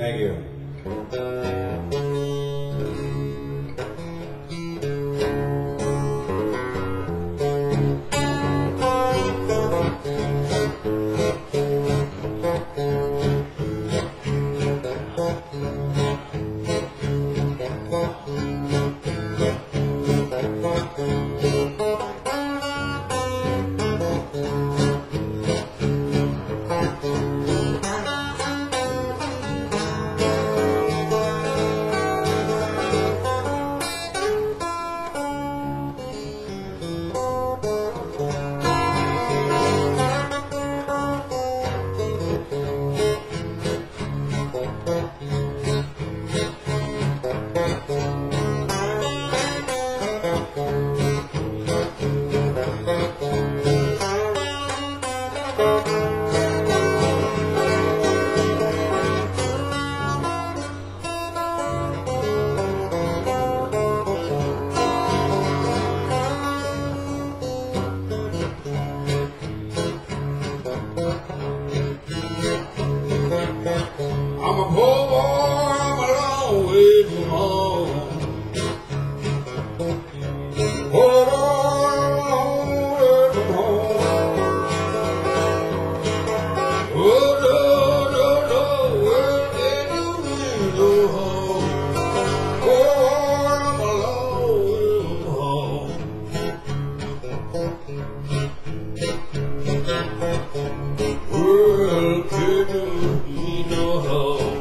Thank you. I'm a poor boy, I'm a long way from home. Poor boy, I'm a long way from home. Oh, no, no, no, where can you go home? Poor boy, I'm a long way from home. Well, can you go home?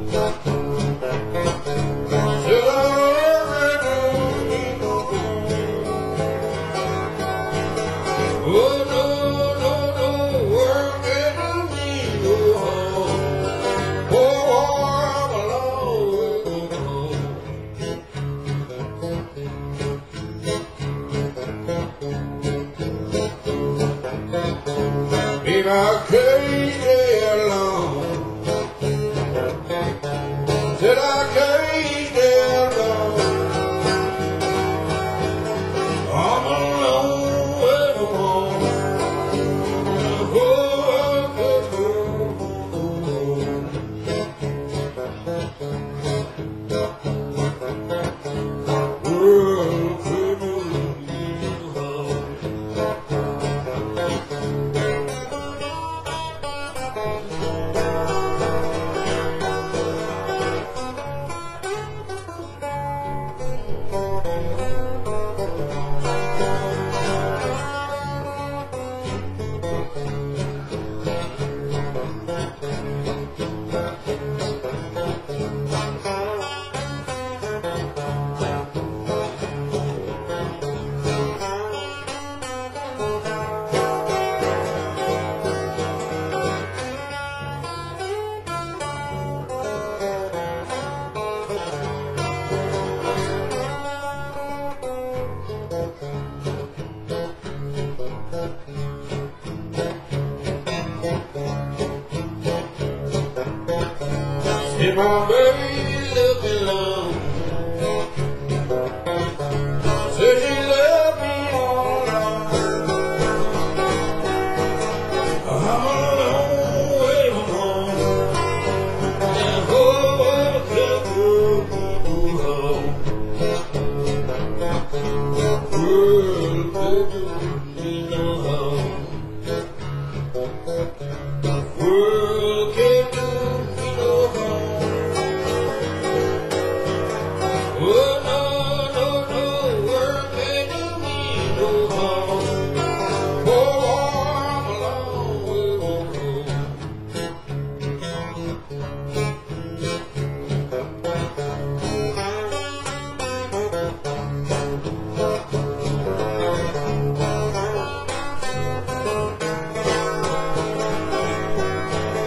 Oh, no, no, no, where can we go home? Oh, I'm a long way from home. Baby, I can't stay alone. Said I can't stay alone. I'm a long way from home. See my baby looking low. Said she loved me all night. I'm a long way from home. And oh, can't go home. Well, baby, you know home. Well, can't do no home. Oh, no, no, no, where can you be no home? Oh, I'm a long way from home.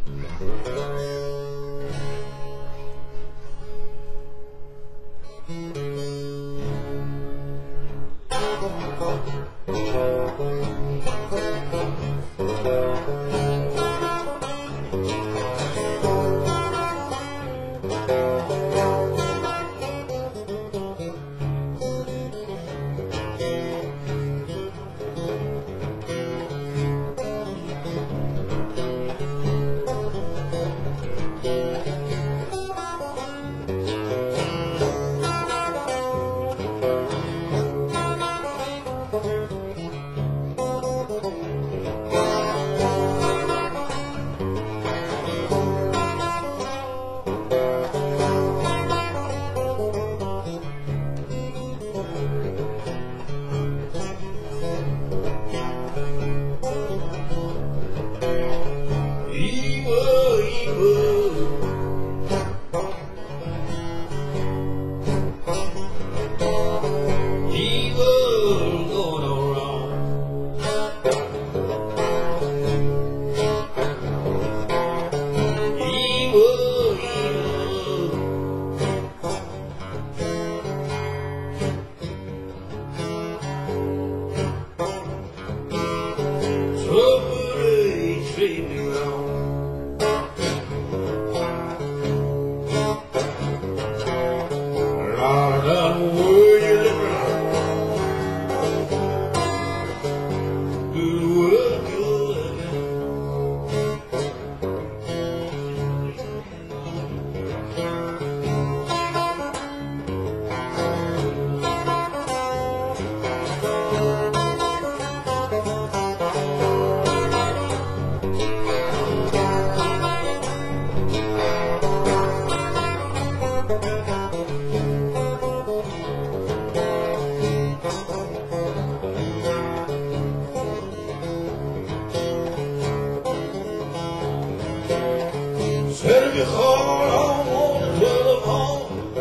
Said if you call on the telephone,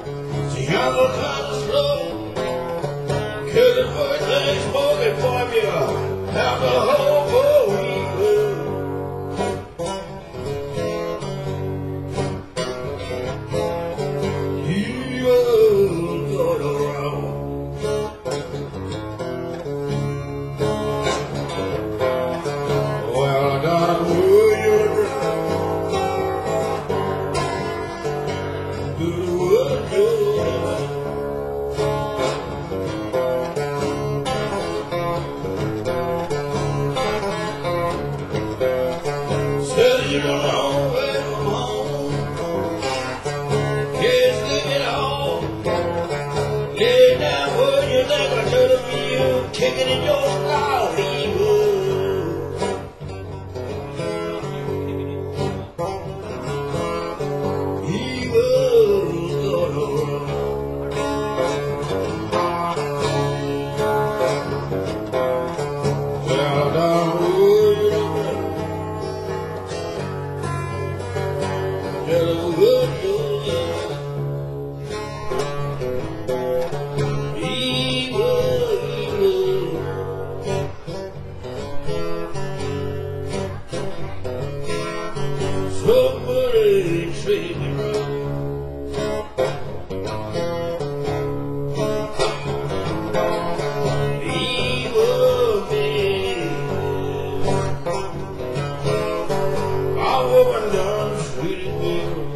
see I'm kind of slow. Cause the first thing smoking for me, alcohol for evil. Evil got around. Well, I got a million. Said you don't know where I'm home. Yes, look it all. Lay down where you never told me you kicking in your style, evil. Somebody treat me right. Evil me. I woman done sweet girl.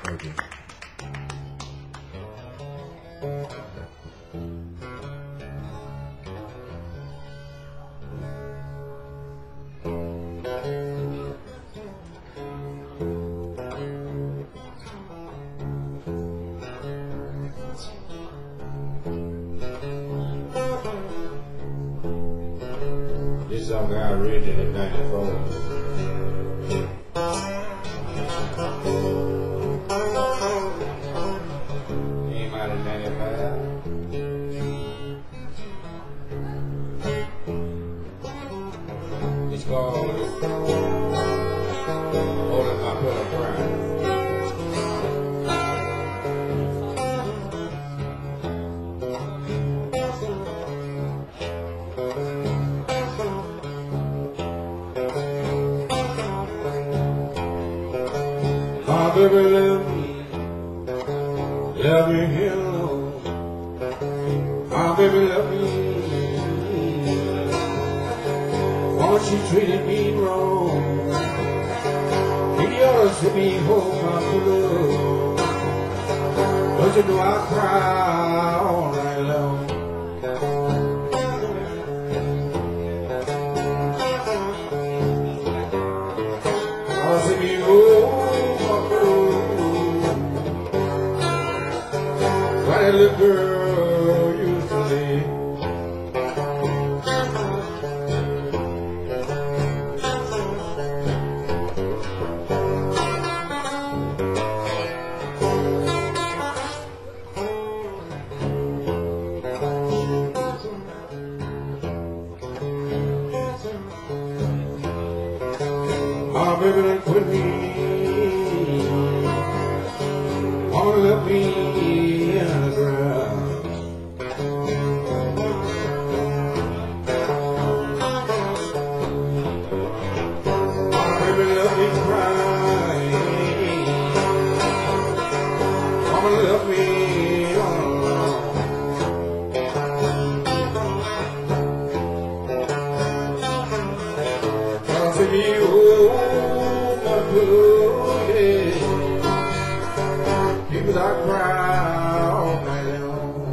Thank you. This song I written in '94. Came out in '95. It's called Holding My Pillow Crying. My baby left me here alone. My baby left me. Once she treated me wrong. He ought to see me hold my pillow. Don't you know I cry all night long. I'll see me hold my pillow. Why that little girl used to lay. My baby done quit me. Mama left me in the ground. My baby left me crying. Mama left me all alone. Cause if you because I cry all night long.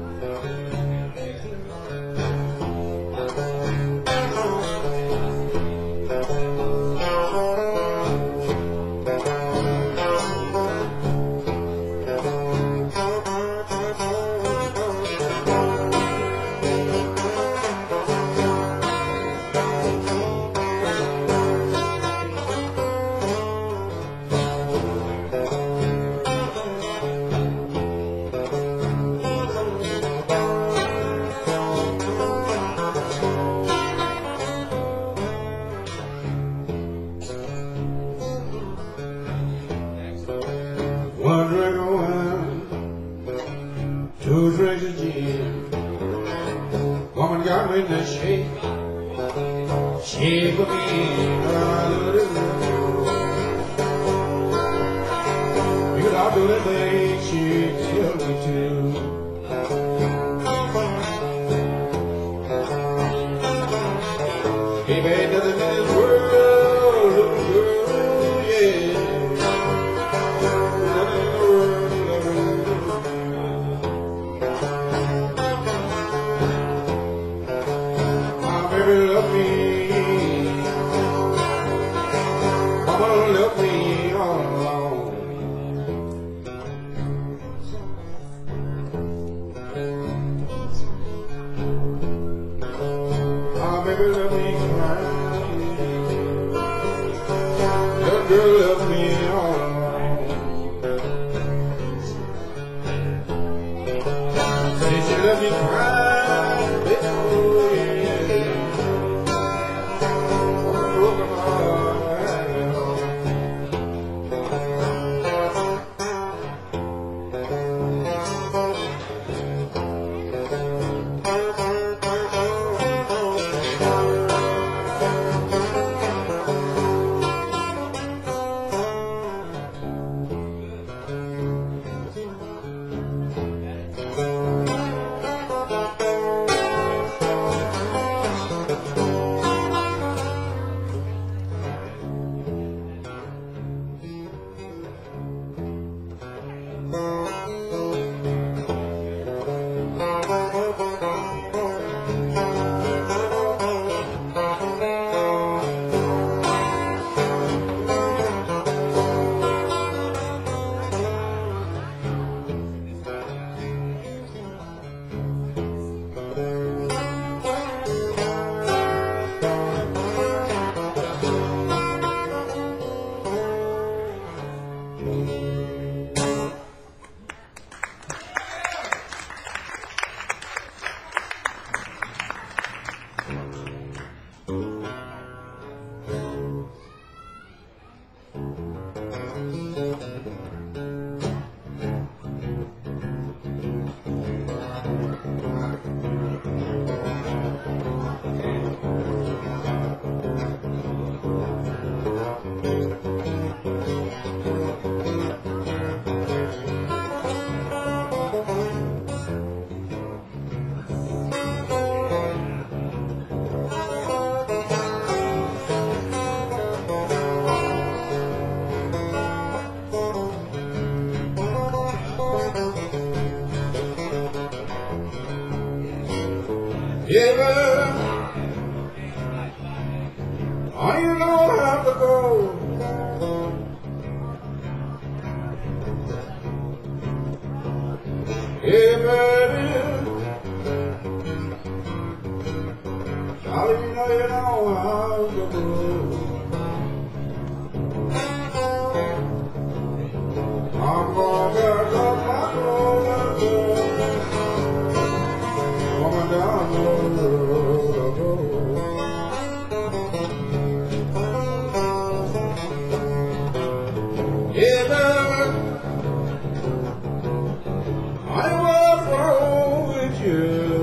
One drink of wine, two drinks of gin. Woman got me in the shape. She put me in because I'll do the things she tells me to. Baby, ain't nothing in this world, little girl, yeah. My baby left me. Mama left me all alone. Yeah, baby, I you don't have to go. Yeah, baby, Charlie, you don't have to go. I'm gonna get up my road, coming down the road. Yeah, baby, I was wrong with you.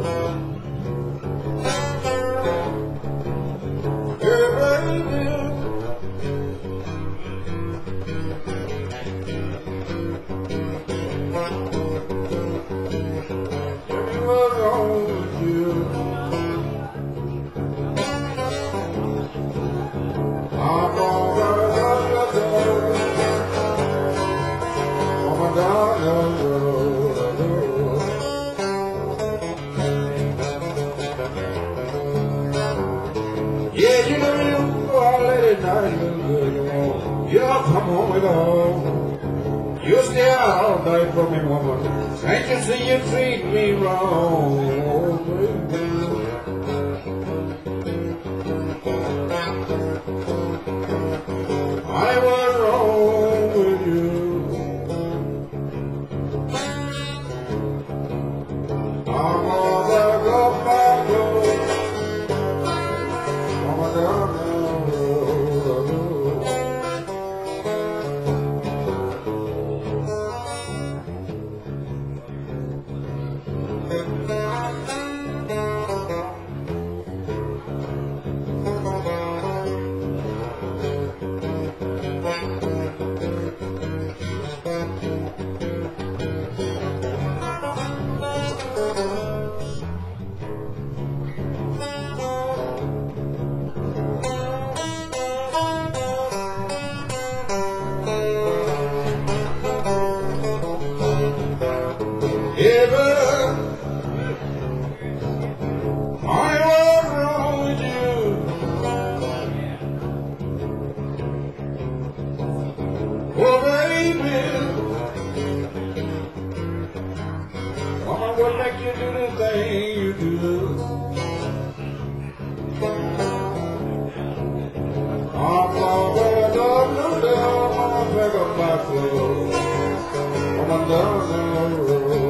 Yeah, baby, I was wrong with you. I'm gonna let you go. I'm down the road. Yeah, you know you are late at night, you want. Yeah, come home with home. You stay out all night for me, woman. Can't you see you treat me wrong, oh, baby? I was wrong with you. I'm gonna go back home. I'm down the road. Yeah, but I was wrong with you. Oh, baby, Mama would make you do the thing you do. I'm gonna go down, I'm gonna pick up my clothes. I'm down the road.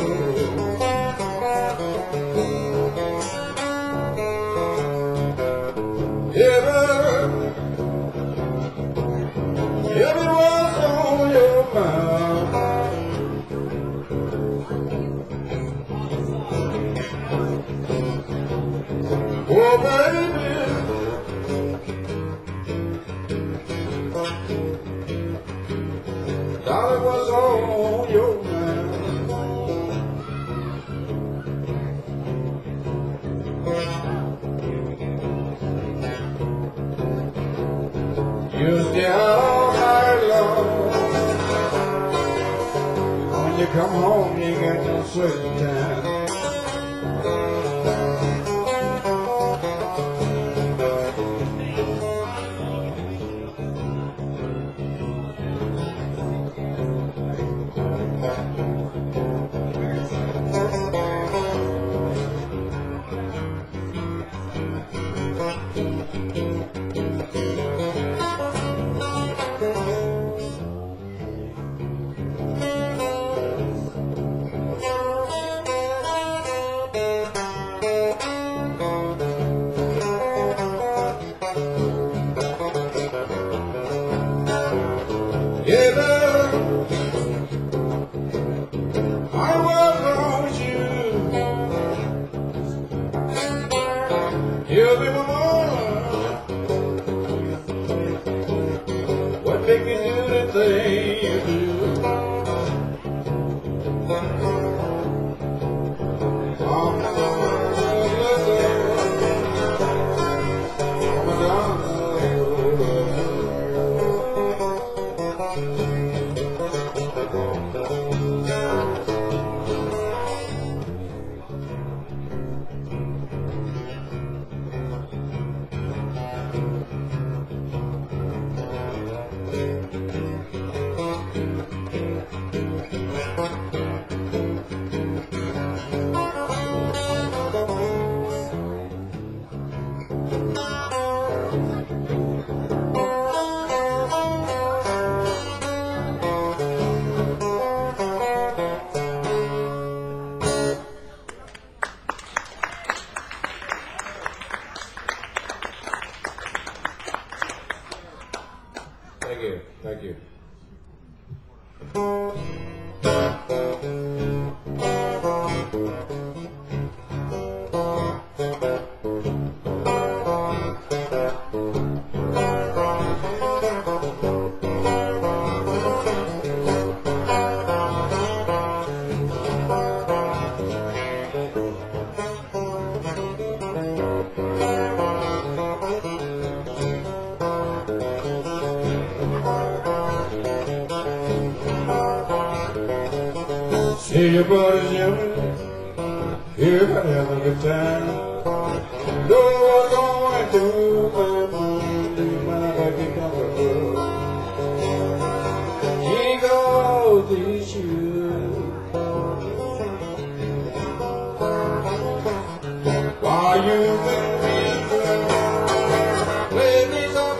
If it was on your mind, oh baby, thought it was on your mind. You stay all night long. When you come home, you ain't got no certain time. Thank you. Thank you. See your brother Jimmy, here I have a good time. Know what's going to do my baby comfort. He goes these shoes. While you think me play me some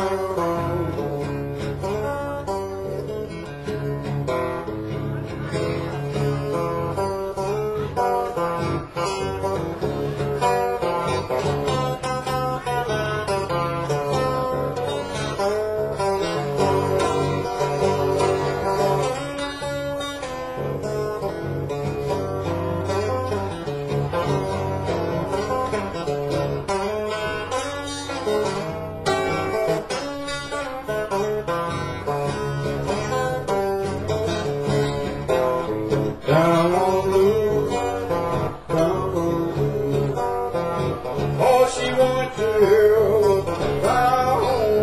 all she wants to hear down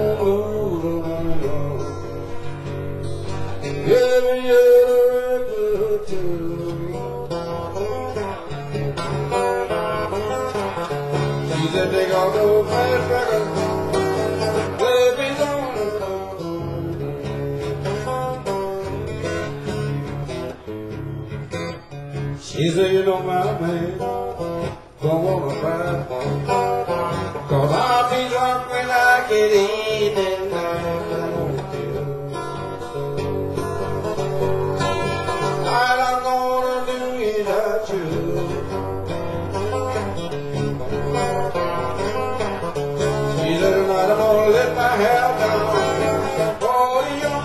giving you the she said they got no fast record, baby's on the phone. She said, you know my man, don't wanna cry, 'cause I'll be drunk when I get in and all I'm gonna do is hurt you. She said tonight I'm gonna let my hair down for the young.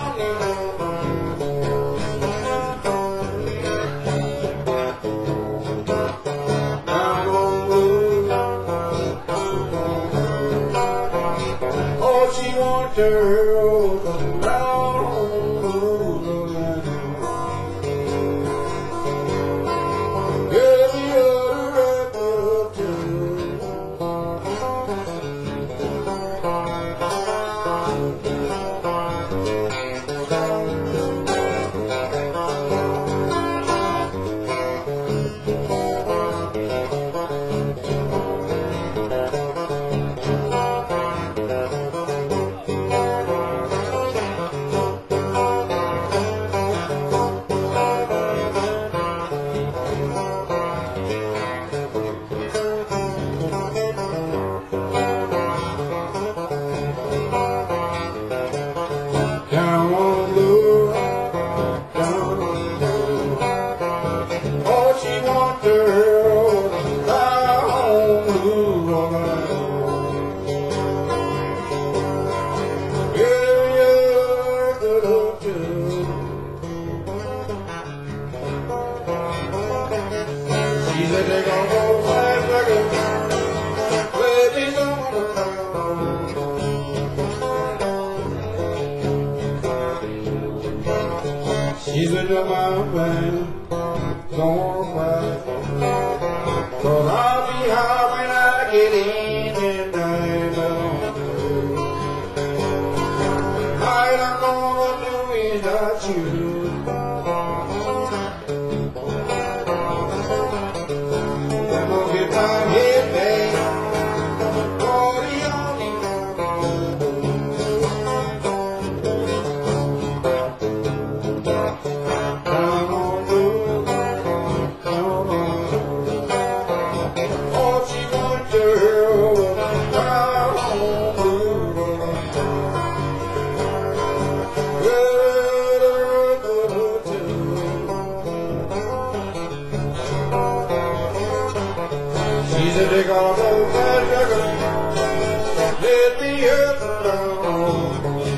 She wants to come down. Give me a record down on blue, down on blue. All she wants to hear down on blue. Yeah, yeah, she said they gonna go fast like a baby's on the she said, you're my man, don't wanna cry, 'cause I'll be high when I get in and all I'm gonna do is hurt you. I'm gonna get my head back for the only down said they got no pleasure, let the earth alone.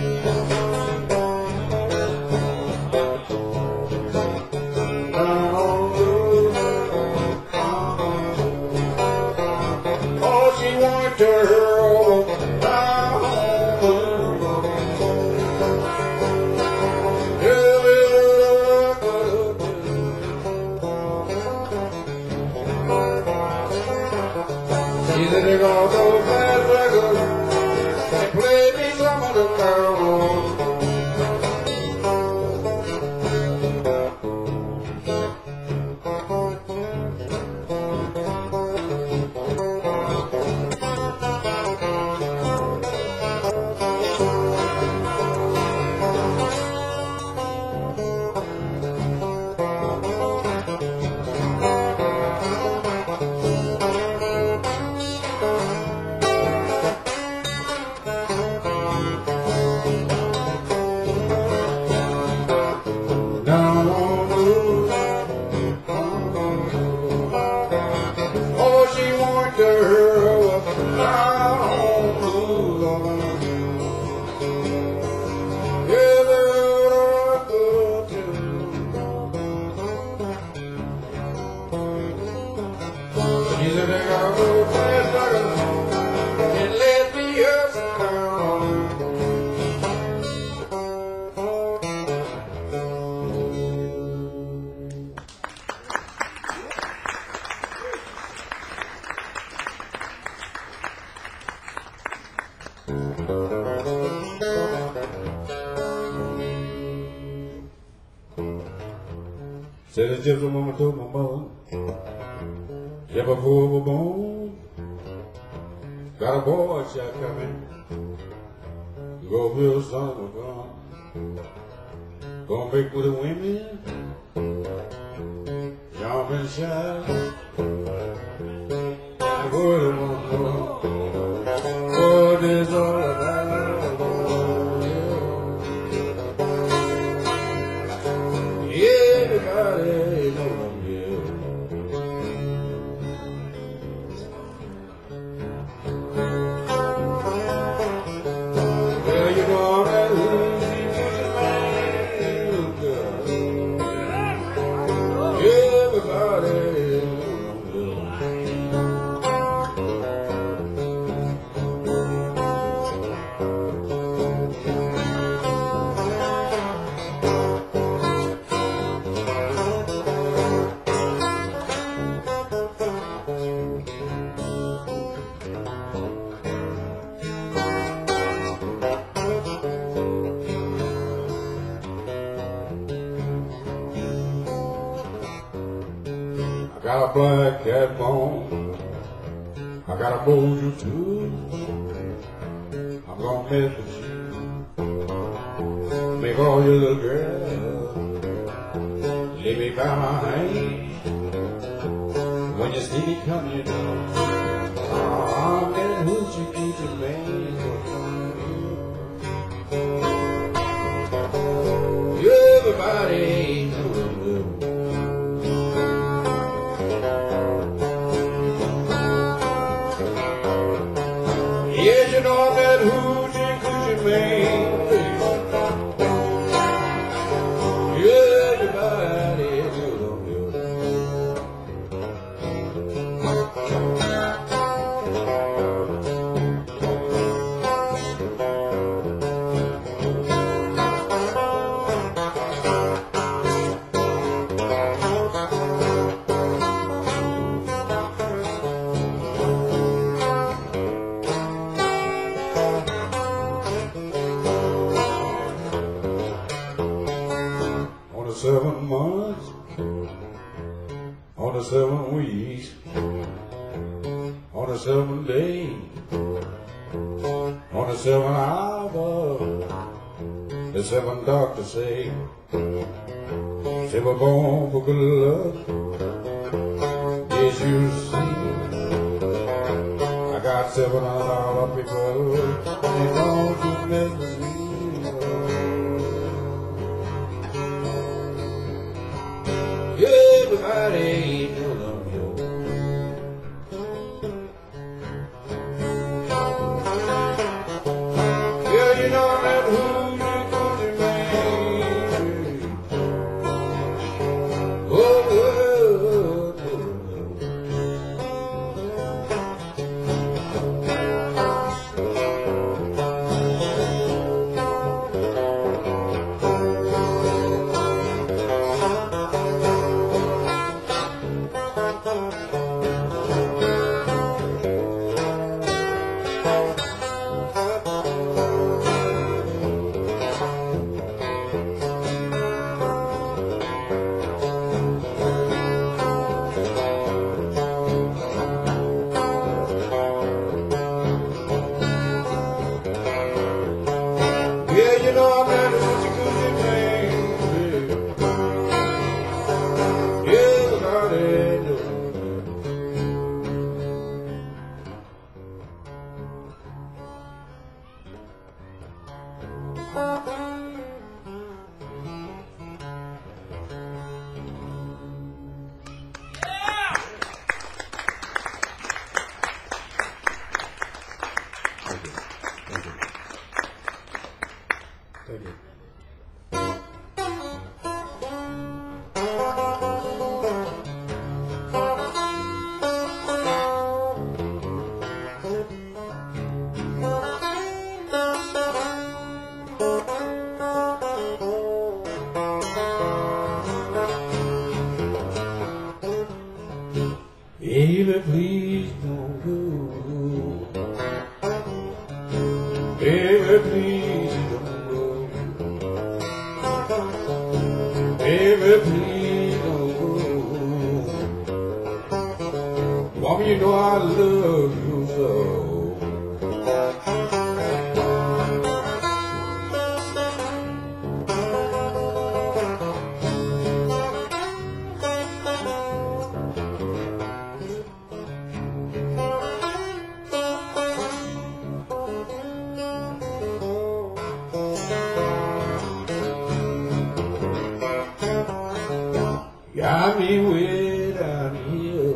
Oh, she wanted to hurl down. She said they got no bad records, they play me some of the girls. Oh, she wanted to hurl down on the lawn. Yeah, they're good too. She said they got no bad records, and let me up down. Said it's just a woman told my mother, if I pull a bone, got a boy shot coming, go build son of a gun, gonna make with the women, jump and shout, and word of one more, what is all about. Everybody know I'm here. Well, you know that everybody know I got a black cat bone, I got a mojo too. I'm gonna mess with you, make all your little girls leave me by my hand. When you see me coming, you know I'm that hoochie coochie man. Everybody knows I'm good. Yes, you know I'm that hoochie coochie man. Everybody knows I'm good. On the 7 months, on the 7 weeks, on the 7 days, on the 7 hours, the 7 doctors say we're born for good luck. Yes, you see, I got $700 people, they don't do mess with me. Everybody knows I'm yours. Baby, please don't go. Baby, please don't go. Baby, please don't go. Woman, you know I love you so. Got me way down here.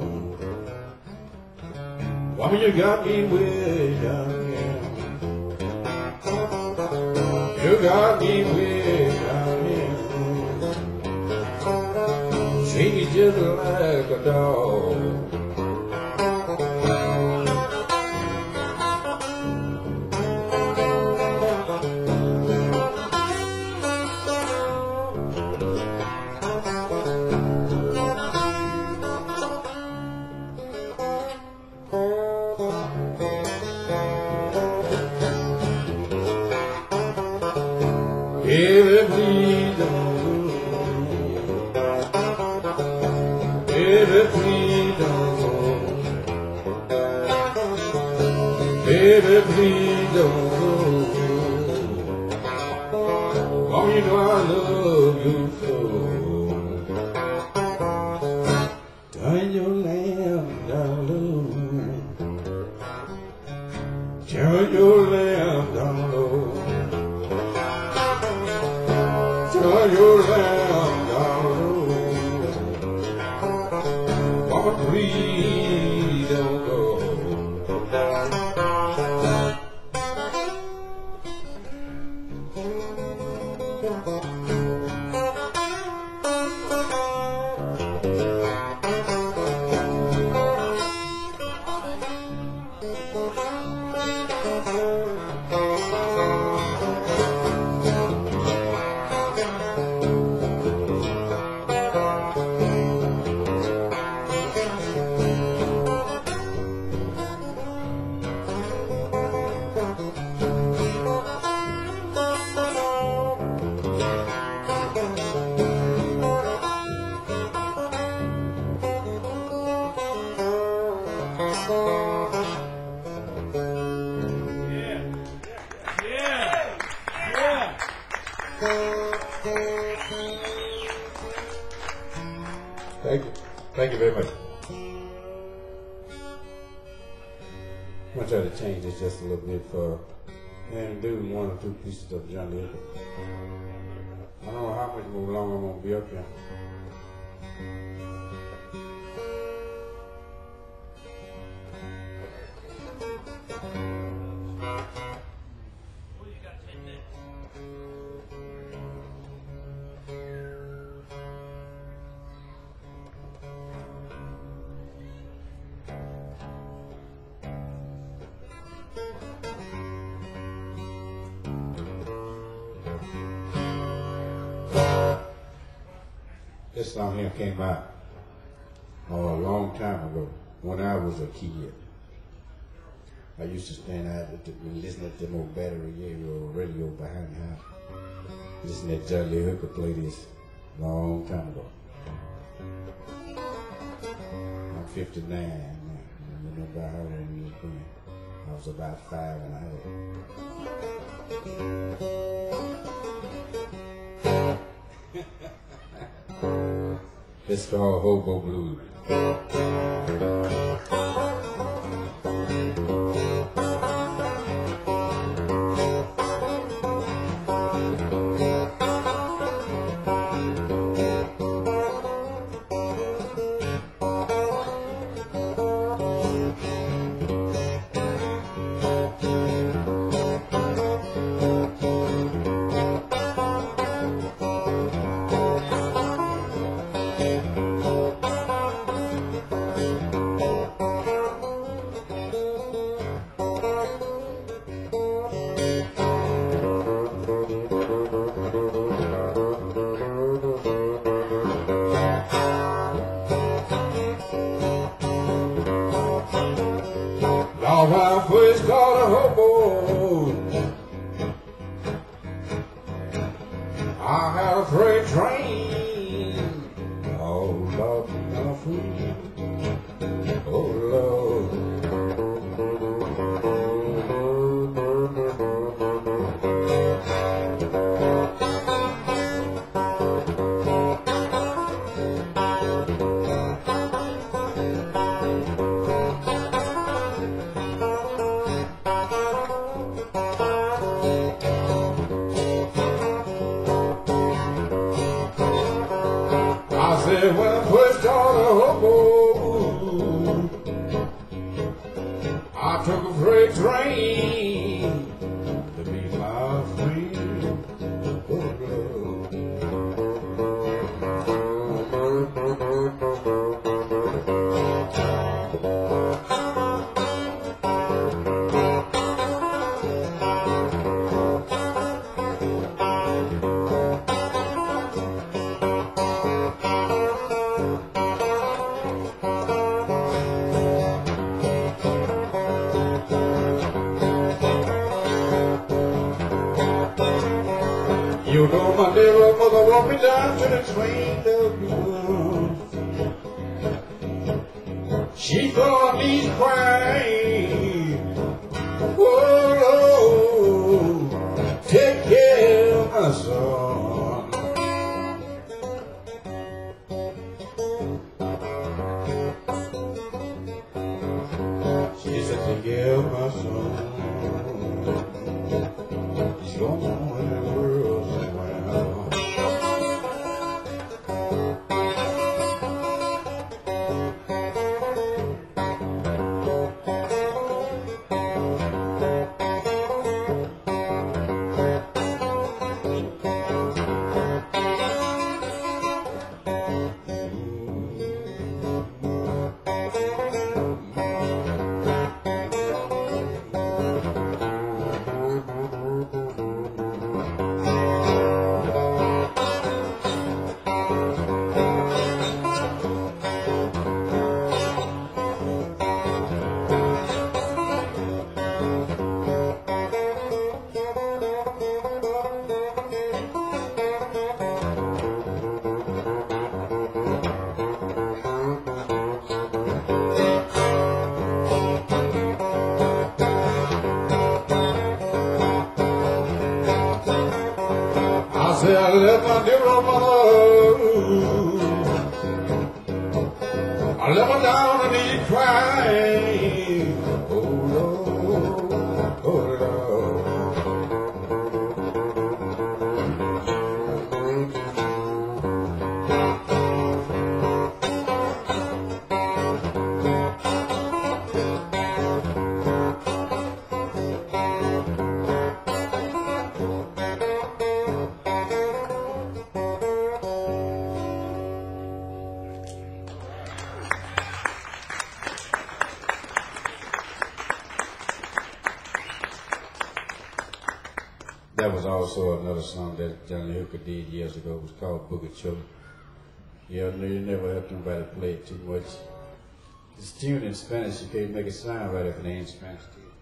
Woman, you got me way down here. You got me way down here. Treat me just like a dog. Baby, please don't go. Baby, please don't go. Baby, please don't go. Oh, you know I love you so. Turn your lamp down low. Turn your lamp down low. Turn your lamp down low. Mama, please don't go. Thank you. Thank you very much. I'm going to try to change this just a little bit for and do one or two pieces of John Lee Hooker. I don't know how much more long I'm going to be up here. This song here came out a long time ago when I was a kid. I used to stand out and listen to them old battery radio behind the house. Listen to John Lee Hooker play this a long time ago. I'm 59 now. I remember how long he was playing. I was about 5 and a half. It's called Hobo Blues. free. Oh Lord. I said when I first started hobo, I took a freight train to meet my friend. Oh Lord. You know my little mother brought me down to the train of blues. She thought me crying. Oh Lord, take care of my son. She said, take care of my son. He's gone in the world somewhere. I said I left my dear old mother. I left her down and he crying. Oh Lord, oh Lord. That was also another song that Johnny Hooker did years ago. It was called Book of Children. Yeah, you never have nobody play it too much. It's tuned in Spanish. You can't make it sound right if it ain't Spanish to you.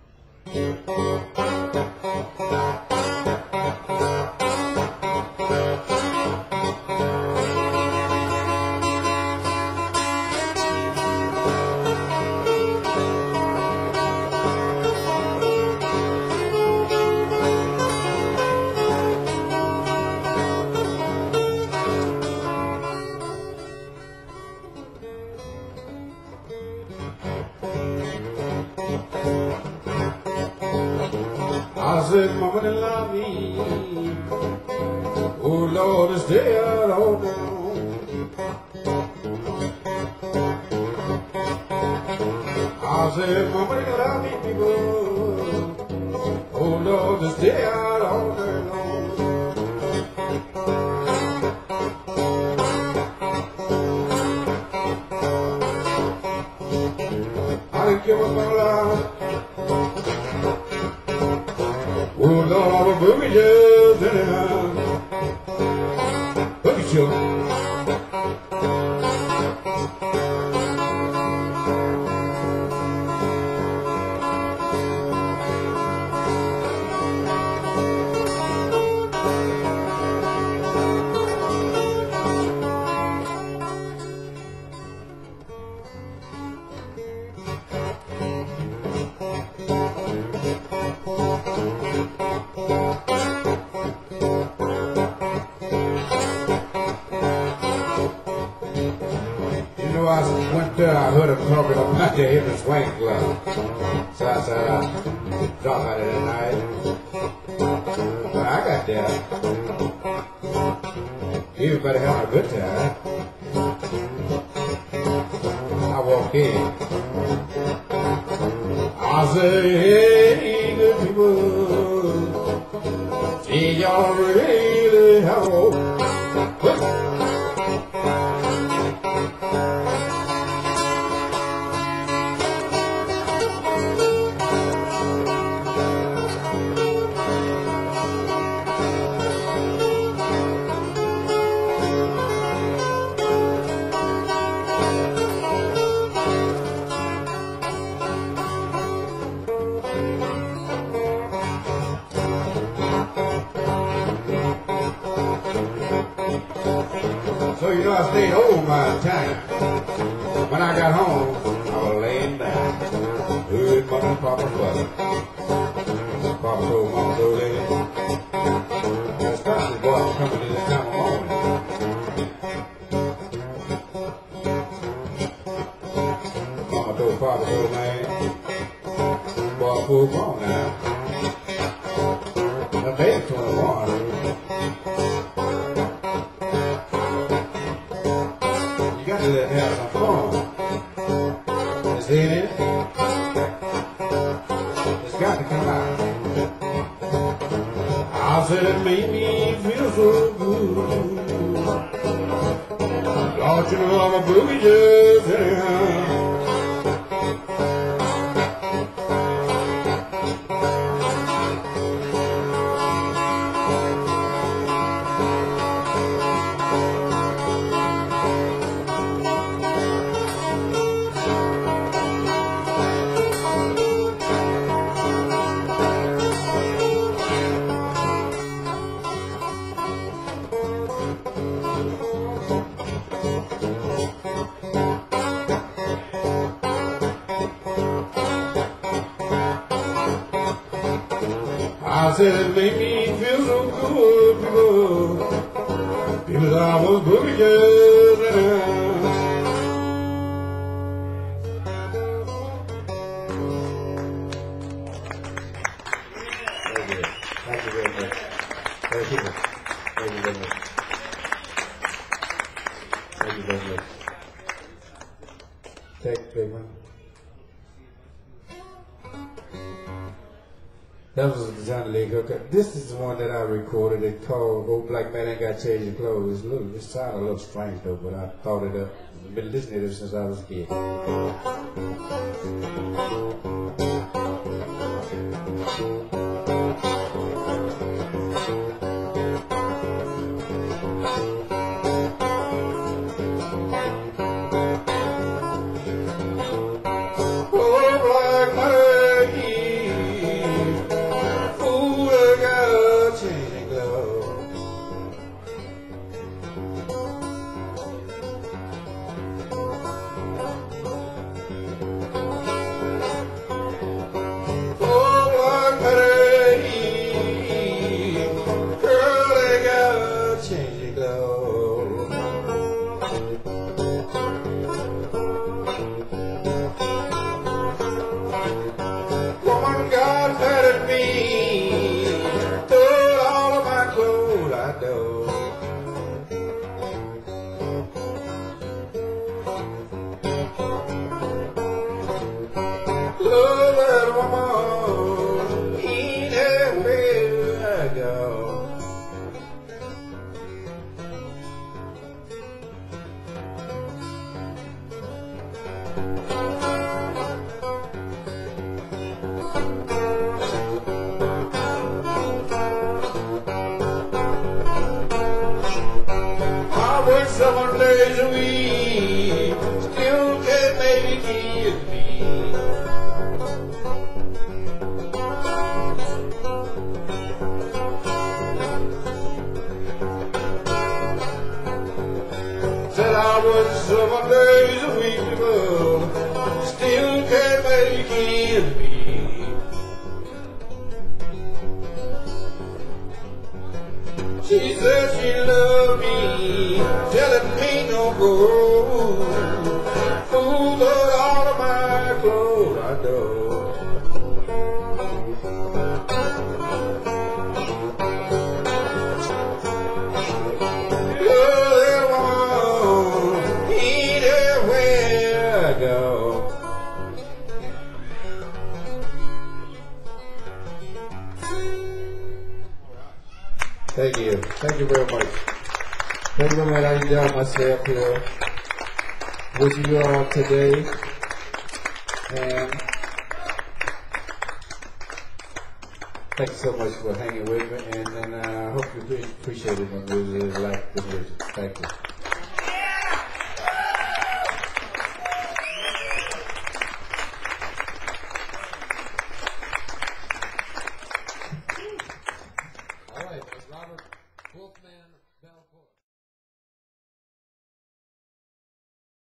I said, Mama didn't love me. Oh Lord, this day I don't know. I said, Mama didn't love me, people. Oh Lord, this day I don't know. I didn't give up my life. Oh Lord, a boogie just anyhow. Boogie children. know, I went there, I heard him talking about the hip and swing club. So I said, drop out of that night. When I got there, everybody having a good time. I walked in. I said, hey, good people, see y'all really have a So you know I stayed home my time. When I got home, I was laying down. Heard Mama and Papa fussing. Papa told Mama, told Lady, there's probably boys coming in this time of morning. Mama told Papa, told man, boy, full grown now. The baby's 21. Let have some fun. It's in it. It's got to come out. I said it made me feel so good. Lord, you know I'm a boogie just anyhow. I said it made me feel so good, people I was boogie just anyhow. Thank you very much. Thank you. Thank you very much. Thank you very much. Take big one. That was Johnny Lee Hooker. This is the one that I recorded. It called "Old Black Man Ain't Got Changing Clothes." It sounded a little strange though, but I thought it up. I've been listening to it since I was a kid. Some days a week, still can't make it me. Said I work 7 days a week, but still can't make it me. She said she loved me, telling me no go. Ooh, but all of my clothes I know. Thank you. Thank you very much. Thank you very much. I enjoyed myself here with you all today. And thank you so much for hanging with me. And I hope you appreciate it and really like the music. Thank you. All right. Robert Wolfman Belcourt.